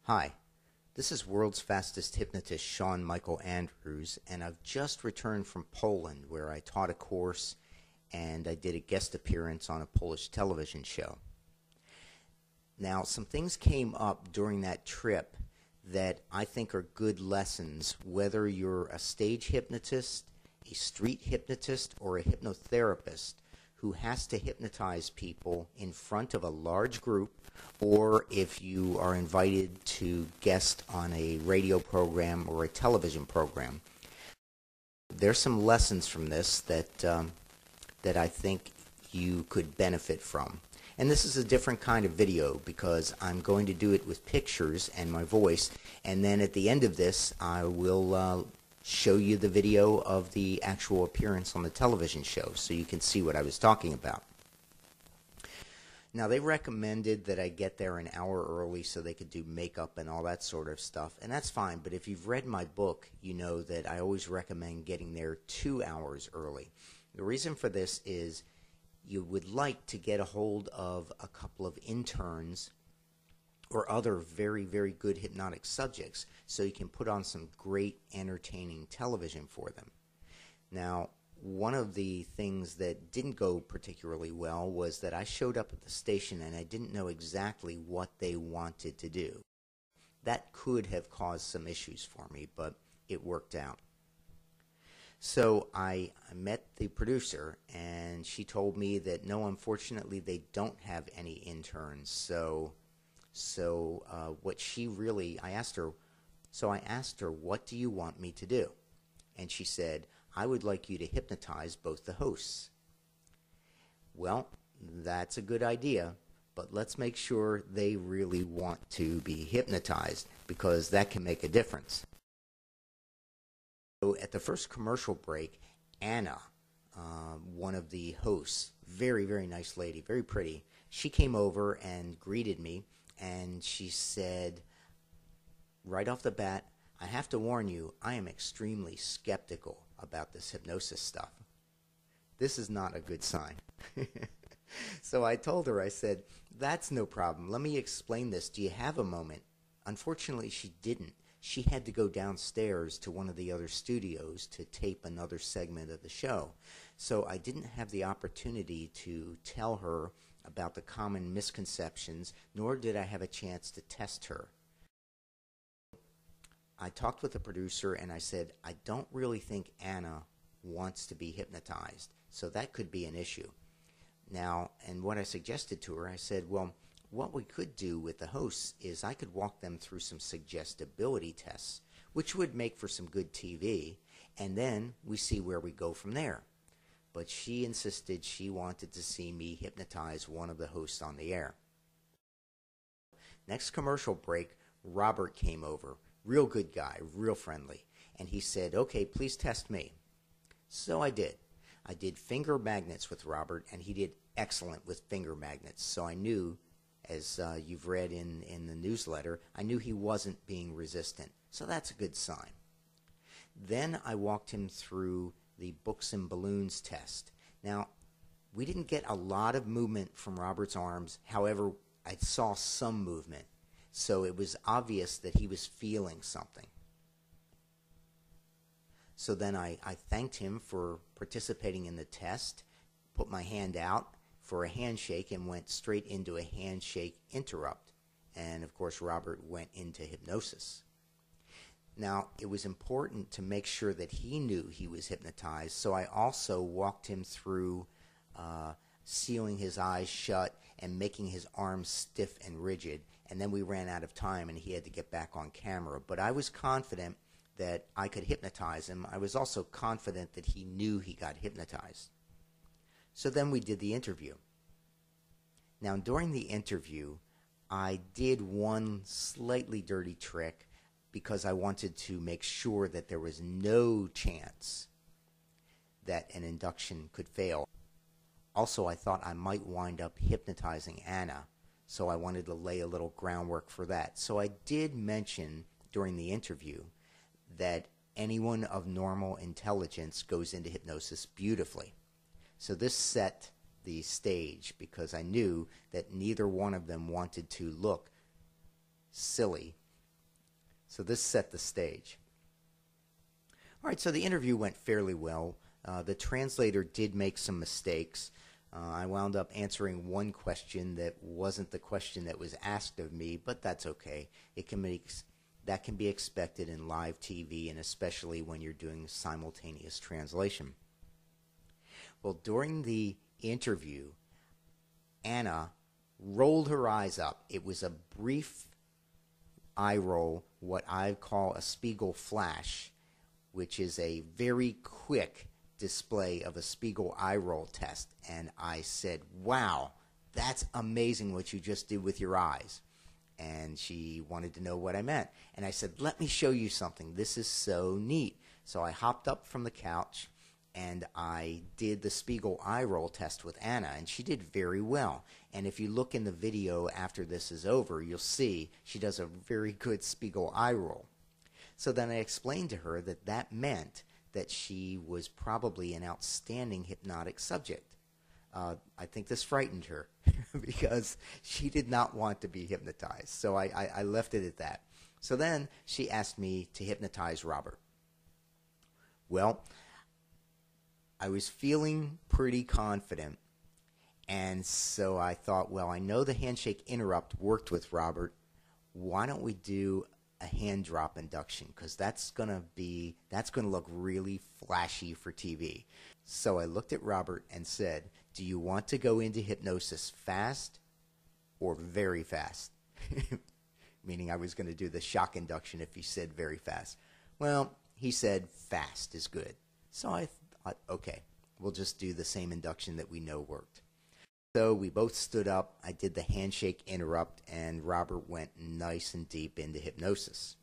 Hi, this is World's Fastest Hypnotist Shawn Michael Andrews, and I've just returned from Poland where I taught a course and I did a guest appearance on a Polish television show. Now, some things came up during that trip that I think are good lessons, whether you're a stage hypnotist, a street hypnotist, or a hypnotherapist who has to hypnotize people in front of a large group, or if you are invited to guest on a radio program or a television program. There's some lessons from this that I think you could benefit from. And this is a different kind of video because I'm going to do it with pictures and my voice, and then at the end of this I will show you the video of the actual appearance on the television show so you can see what I was talking about. Now, they recommended that I get there an hour early so they could do makeup and all that sort of stuff, and that's fine, but if you've read my book, you know that I always recommend getting there 2 hours early. The reason for this is you would like to get a hold of a couple of interns or other very, very good hypnotic subjects so you can put on some great entertaining television for them. Now, one of the things that didn't go particularly well was that I showed up at the station and I didn't know exactly what they wanted to do. That could have caused some issues for me, but it worked out. So I met the producer, and she told me that no, unfortunately, they don't have any interns. So what she really, I asked her, what do you want me to do? And she said, I would like you to hypnotize both the hosts. Well, that's a good idea, but let's make sure they really want to be hypnotized, because that can make a difference. So at the first commercial break, Anna, one of the hosts, very, very nice lady, very pretty, she came over and greeted me, and she said, right off the bat, I have to warn you, I am extremely skeptical about this hypnosis stuff. This is not a good sign. So I told her, I said, that's no problem. Let me explain this. Do you have a moment? Unfortunately, she didn't. She had to go downstairs to one of the other studios to tape another segment of the show. So I didn't have the opportunity to tell her about the common misconceptions, nor did I have a chance to test her. I talked with the producer and I said, I don't really think Anna wants to be hypnotized, so that could be an issue. Now, and what I suggested to her, I said, well, what we could do with the hosts is I could walk them through some suggestibility tests, which would make for some good TV, and then we see where we go from there. But she insisted she wanted to see me hypnotize one of the hosts on the air. Next commercial break, Robert came over. Real good guy, real friendly. And he said, okay, please test me. So I did. I did finger magnets with Robert, and he did excellent with finger magnets. So I knew, as you've read in the newsletter, I knew he wasn't being resistant. So that's a good sign. Then I walked him through the books and balloons test. Now, we didn't get a lot of movement from Robert's arms. However, I saw some movement. So it was obvious that he was feeling something. So then I thanked him for participating in the test, put my hand out for a handshake, and went straight into a handshake interrupt. And of course, Robert went into hypnosis. Now, it was important to make sure that he knew he was hypnotized, so I also walked him through sealing his eyes shut and making his arms stiff and rigid. And then we ran out of time and he had to get back on camera. But I was confident that I could hypnotize him. I was also confident that he knew he got hypnotized. So then we did the interview. Now, during the interview, I did one slightly dirty trick because I wanted to make sure that there was no chance that an induction could fail. Also, I thought I might wind up hypnotizing Anna, so I wanted to lay a little groundwork for that. So I did mention during the interview that anyone of normal intelligence goes into hypnosis beautifully. So this set the stage because I knew that neither one of them wanted to look silly So this set the stage. All right, so the interview went fairly well. The translator did make some mistakes. I wound up answering one question that wasn't the question that was asked of me, but that's okay. That can be expected in live TV, and especially when you're doing simultaneous translation. Well, during the interview, Anna rolled her eyes up. It was a brief eye roll, what I call a Spiegel flash, which is a very quick display of a Spiegel eye roll test. And I said, wow, that's amazing what you just did with your eyes. And she wanted to know what I meant. And I said, let me show you something. This is so neat. So I hopped up from the couch and I did the Spiegel eye roll test with Anna, and she did very well. And if you look in the video after this is over, you'll see she does a very good Spiegel eye roll. So then I explained to her that that meant that she was probably an outstanding hypnotic subject. I think this frightened her because she did not want to be hypnotized. So I left it at that. So then she asked me to hypnotize Robert. Well, I was feeling pretty confident, and so I thought, well, I know the handshake interrupt worked with Robert. Why don't we do a hand drop induction, because that's gonna look really flashy for TV. So I looked at Robert and said, do you want to go into hypnosis fast or very fast? Meaning I was going to do the shock induction if he said very fast. Well, he said fast is good. So I thought, okay, we'll just do the same induction that we know worked. So we both stood up, I did the handshake interrupt, and Robert went nice and deep into hypnosis.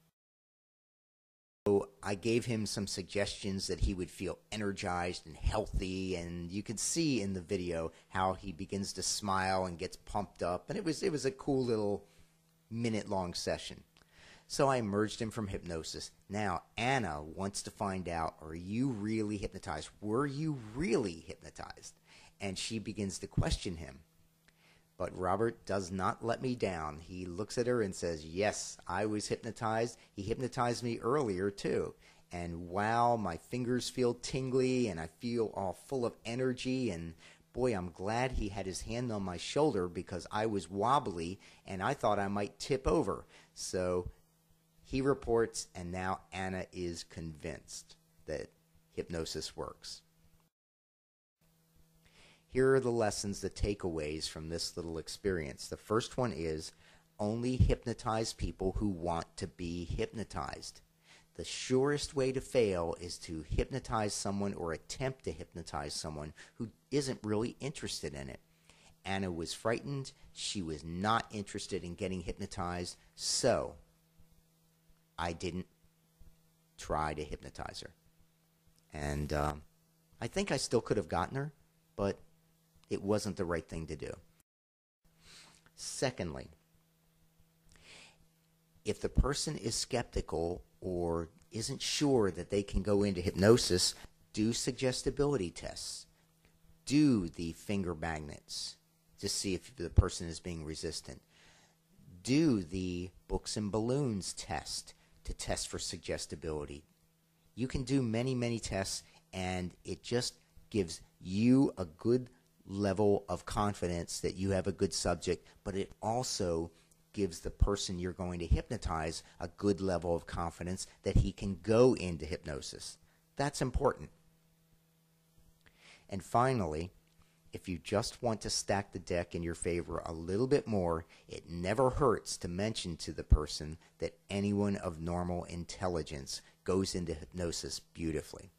So I gave him some suggestions that he would feel energized and healthy, and you can see in the video how he begins to smile and gets pumped up, and it was a cool little minute-long session. So I emerged him from hypnosis. Now Anna wants to find out, are you really hypnotized? Were you really hypnotized? And she begins to question him. But Robert does not let me down. He looks at her and says, yes, I was hypnotized. He hypnotized me earlier, too. And wow, my fingers feel tingly, and I feel all full of energy. And boy, I'm glad he had his hand on my shoulder, because I was wobbly, and I thought I might tip over. So he reports, and now Anna is convinced that hypnosis works. Here are the lessons, the takeaways from this little experience. The first one is, only hypnotize people who want to be hypnotized. The surest way to fail is to hypnotize someone or attempt to hypnotize someone who isn't really interested in it. Anna was frightened. She was not interested in getting hypnotized, so I didn't try to hypnotize her. And I think I still could have gotten her, but it wasn't the right thing to do. Secondly, if the person is skeptical or isn't sure that they can go into hypnosis, do suggestibility tests. Do the finger magnets to see if the person is being resistant. Do the books and balloons test to test for suggestibility. You can do many, many tests, and it just gives you a good level of confidence that you have a good subject, but it also gives the person you're going to hypnotize a good level of confidence that he can go into hypnosis. That's important. And finally, if you just want to stack the deck in your favor a little bit more, it never hurts to mention to the person that anyone of normal intelligence goes into hypnosis beautifully.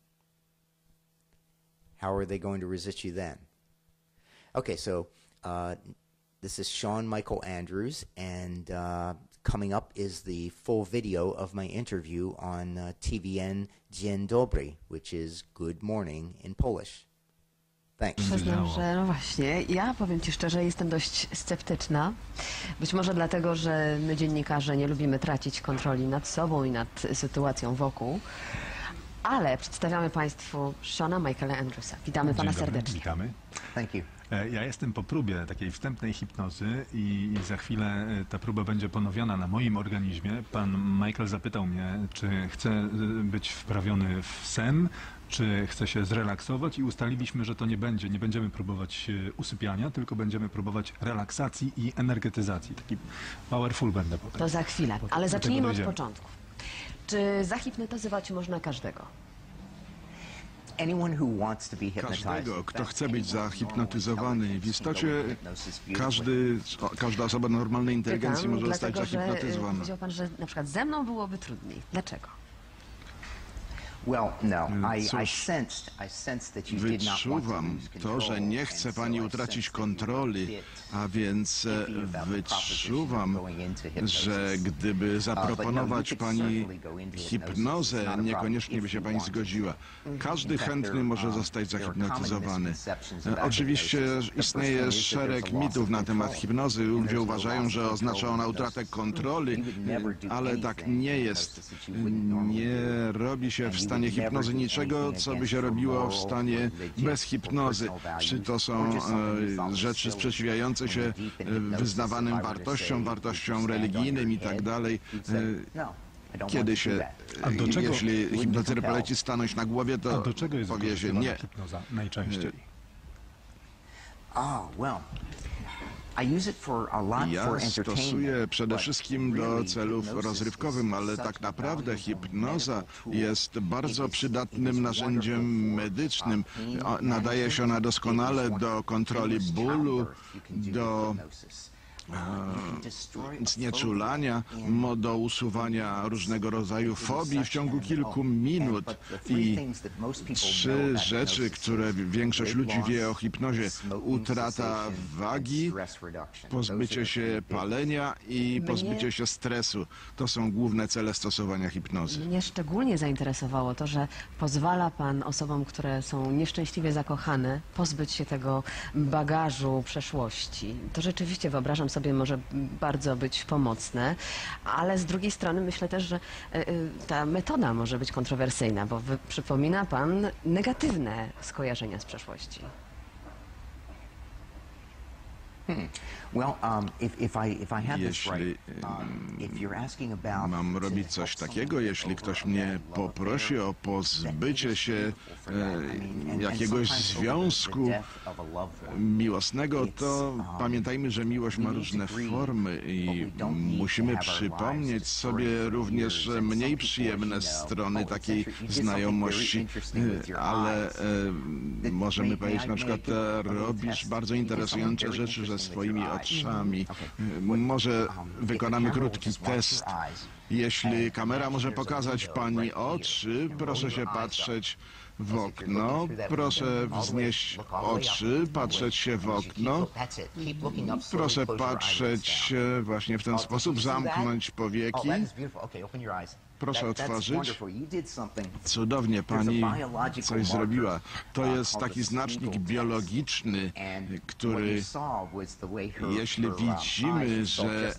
How are they going to resist you then? Okay, so this is Sean Michael Andrews, and coming up is the full video of my interview on TVN Dzień Dobry, which is good morning in Polish. Thanks. Przyznam, że no właśnie, ja powiem Ci szczerze, jestem dość sceptyczna. Być może dlatego, że my dziennikarze nie lubimy tracić kontroli nad sobą i nad sytuacją wokół. Ale przedstawiamy Państwu Seana Michaela Andrewsa. Witamy Pana serdecznie. Witamy. Thank you. Ja jestem po próbie takiej wstępnej hipnozy i za chwilę ta próba będzie ponowiona na moim organizmie. Pan Michael zapytał mnie, czy chcę być wprawiony w sen, czy chcę się zrelaksować i ustaliliśmy, że to nie będziemy próbować usypiania, tylko będziemy próbować relaksacji i energetyzacji. Taki powerful będę potem. To za chwilę, ale Do tego zacznijmy od dojdziemy. początku. Czy zahipnotyzować można każdego? Każdego, kto chce być zahipnotyzowany. W istocie każda osoba normalnej inteligencji Pytam, może zostać dlatego, że zahipnotyzowana. powiedział pan, że na przykład ze mną byłoby trudniej. Dlaczego? Wyczuwam to, że nie chce pani utracić kontroli, a więc wyczuwam, że gdyby zaproponować pani hipnozę, niekoniecznie by się pani zgodziła. Każdy chętny może zostać zahipnotyzowany. Oczywiście istnieje szereg mitów na temat hipnozy. Ludzie uważają, że oznacza ona utratę kontroli, ale tak nie jest. Nie robi się w stanie hipnozy niczego, co by się robiło w stanie bez hipnozy. Czy to są rzeczy sprzeciwiające się wyznawanym wartościom religijnym i tak dalej. Kiedy się, A do czego- jeśli hipnotyzer poleci stanąć na głowie, A to do czego jest powie się wykorzystywana nie. hipnoza najczęściej? Ja stosuję przede wszystkim do celów rozrywkowym, ale tak naprawdę hipnoza jest bardzo przydatnym narzędziem medycznym. Nadaje się ona doskonale do kontroli bólu, do znieczulania, do usuwania różnego rodzaju fobii w ciągu kilku minut. I 3 rzeczy, które większość ludzi wie o hipnozie: utrata wagi, pozbycie się palenia i pozbycie się stresu. To są główne cele stosowania hipnozy. Mnie szczególnie zainteresowało to, że pozwala pan osobom, które są nieszczęśliwie zakochane, pozbyć się tego bagażu przeszłości. To rzeczywiście, wyobrażam sobie, może bardzo być pomocne, ale z drugiej strony myślę też, że ta metoda może być kontrowersyjna, bo przypomina pan negatywne skojarzenia z przeszłości. Jeśli mam robić coś takiego, jeśli ktoś mnie poprosi o pozbycie się jakiegoś związku miłosnego, to pamiętajmy, że miłość ma różne formy i musimy przypomnieć sobie również mniej przyjemne strony takiej znajomości, ale możemy powiedzieć na przykład: robisz bardzo interesujące rzeczy ze swoimi oczami. Może wykonamy krótki test. Jeśli kamera może pokazać pani oczy, proszę się patrzeć w okno, proszę wznieść oczy, patrzeć się w okno, proszę patrzeć właśnie w ten sposób, zamknąć powieki. Proszę otworzyć. Cudownie pani coś zrobiła. To jest taki znacznik biologiczny, który, jeśli widzimy, że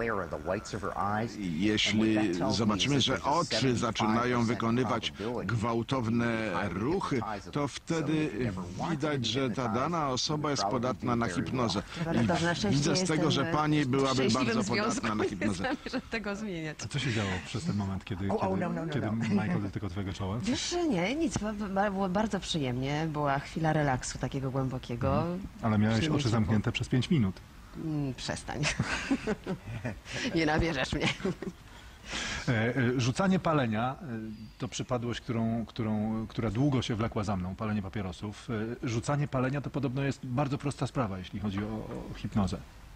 jeśli zobaczymy, że oczy zaczynają wykonywać gwałtowne ruchy, to wtedy widać, że ta dana osoba jest podatna na hipnozę. I widzę z tego, że pani byłaby bardzo podatna na hipnozę. Nie zamierzam tego zmieniać. A co się działo przez ten moment, kiedy Michael dotykał twojego czoła? Wiesz, nie, nic. Było bardzo przyjemnie. Była chwila relaksu takiego głębokiego. Ale miałeś Przyjemnie oczy ciepło. zamknięte przez 5 minut. Przestań. Nie nabierzesz mnie. Rzucanie palenia to przypadłość, która długo się wlekła za mną, palenie papierosów. Rzucanie palenia to podobno jest bardzo prosta sprawa, jeśli chodzi o hipnozę.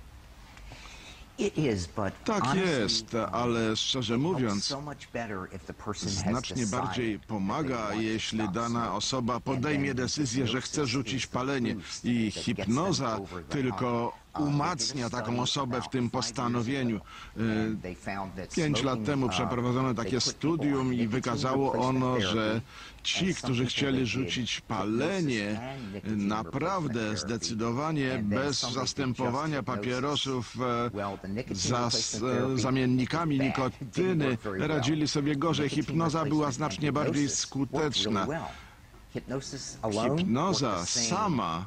Tak jest, ale szczerze mówiąc, znacznie bardziej pomaga, jeśli dana osoba podejmie decyzję, że chce rzucić palenie, i hipnoza tylko umacnia taką osobę w tym postanowieniu. 5 lat temu przeprowadzono takie studium i wykazało ono, że ci, którzy chcieli rzucić palenie, naprawdę zdecydowanie bez zastępowania papierosów zamiennikami nikotyny radzili sobie gorzej. Hipnoza była znacznie bardziej skuteczna. Hipnoza sama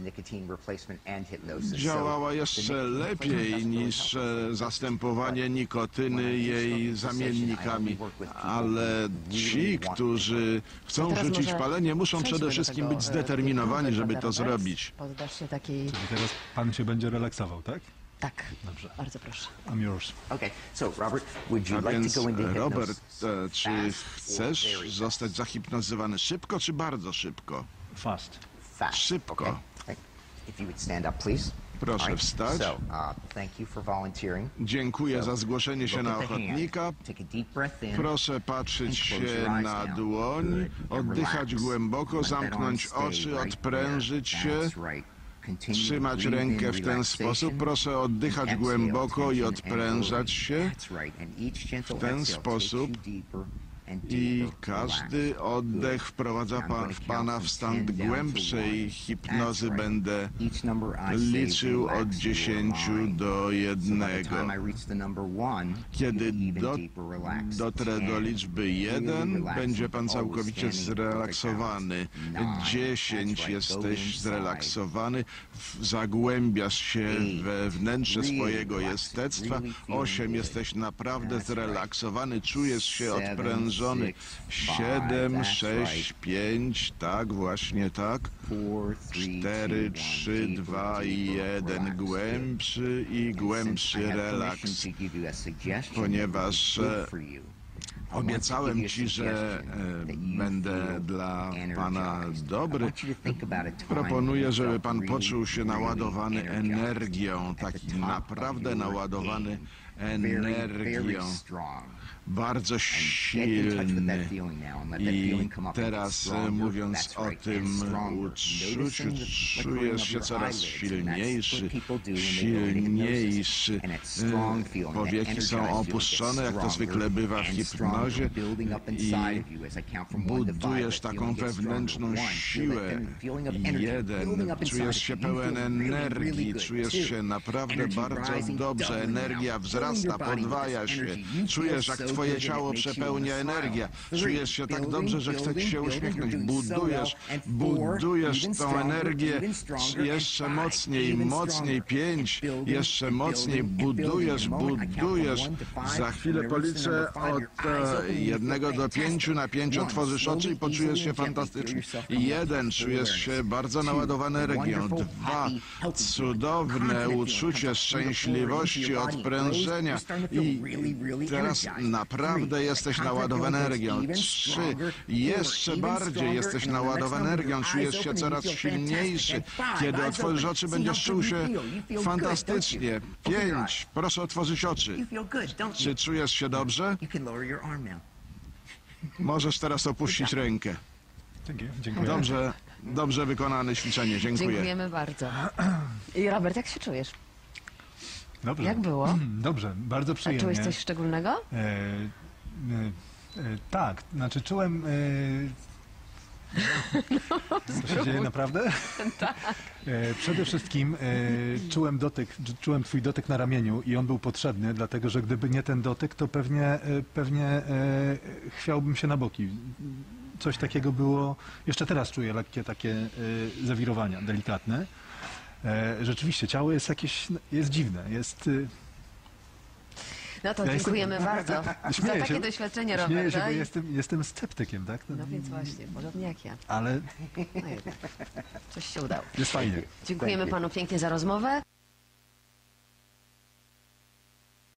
działała jeszcze lepiej niż zastępowanie nikotyny jej zamiennikami, ale ci, którzy chcą teraz rzucić może palenie, muszą przejdźmy przede do wszystkim tego, być zdeterminowani, pięknego, żeby prawda, to Robert? zrobić. Poddasz się takiej... Czyli teraz pan się będzie relaksował, tak? Tak, Dobrze. bardzo proszę. I'm yours. Okay, so Robert, would you A like więc, to go into Robert, hypnosis czy chcesz zostać zahipnotyzowany szybko, czy bardzo szybko? Fast. fast? Szybko. Okay. If you would stand up, please. Proszę All right. wstać. So, thank you for volunteering. Dziękuję za zgłoszenie się Look na at the hand. ochotnika. Take a deep breath in. Proszę patrzeć And close się your eyes na now. dłoń, Good. And oddychać relax. głęboko, Let that zamknąć arm stay oczy, right odprężyć there. się, That's right. Continue to trzymać breathe rękę in w ten relaxation. sposób. Proszę oddychać Exhale głęboko i tension and odprężać release. się. That's right. And each gentle W ten exhale sposób takes you deeper and I deeper. każdy Relax. oddech Good. wprowadza I'm going to pana count w from stan 10 down to głębszej 1. hipnozy. That's right. Będę Each number I say liczył od relax your 10 mind. do So by the 1. time I reach the number 1, Kiedy you're even deeper relaxed. dotrę do 10, liczby really 1, relaxed, będzie pan always całkowicie standing in perfect zrelaksowany. balance. 10 That's right. Go jesteś inside. zrelaksowany, zagłębiasz się we wnętrze Really swojego relaxed, jestestwa. really feeling 8 good. jesteś naprawdę That's right. zrelaksowany, czujesz się 7, odprężony. 6, 7, that's 6, right. 5, tak, właśnie tak. 4, 3, 2 i 1. Głębszy i głębszy relaks. Ponieważ obiecałem ci, że będę dla pana dobry. Proponuję, żeby pan poczuł się naładowany energią, taki naprawdę naładowany energią, bardzo silny. I teraz mówiąc o tym uczuciu, czujesz się coraz silniejszy, silniejszy. Powieki są opuszczone, jak to zwykle bywa w hipnozie, i budujesz taką wewnętrzną siłę. 1, czujesz się pełen energii, czujesz się naprawdę bardzo dobrze, energia wzrasta, podwaja się, czujesz, jak twoje ciało przepełnia energia, czujesz się tak dobrze, że chce ci się uśmiechnąć, budujesz tą energię jeszcze mocniej, mocniej, 5, jeszcze mocniej, budujesz, za chwilę policzę od 1 do 5, na 5 otworzysz oczy i poczujesz się fantastycznie. 1, czujesz się bardzo naładowany energią, 2, cudowne uczucie szczęśliwości, odprężenia i teraz naprawdę jesteś naładowany energią. 3, jeszcze bardziej jesteś naładowany energią, czujesz się coraz silniejszy. Kiedy otworzysz oczy, będziesz czuł się fantastycznie. 5, proszę otworzyć oczy. Czy czujesz się dobrze? Możesz teraz opuścić rękę. Dziękuję. Dobrze wykonane ćwiczenie, dziękuję. Dziękujemy bardzo. I Robert, jak się czujesz? Dobrze. Jak było? Dobrze, bardzo A przyjemnie. czułeś coś szczególnego? Tak, znaczy czułem... Co się dzieje naprawdę? Przede wszystkim czułem twój dotyk na ramieniu i on był potrzebny, dlatego że gdyby nie ten dotyk, to pewnie chwiałbym się na boki. Coś takiego było, jeszcze teraz czuję lekkie takie zawirowania, delikatne. Rzeczywiście, ciało jest jakieś, jest dziwne, jest... No to Ja dziękujemy bardzo za Śmieję takie się, doświadczenie Śmieję się, Roberta. bo jestem sceptykiem, tak? No więc właśnie, podobnie jak ja. Ale No jednak, coś się udało. jest fajnie. Dziękujemy panu pięknie za rozmowę.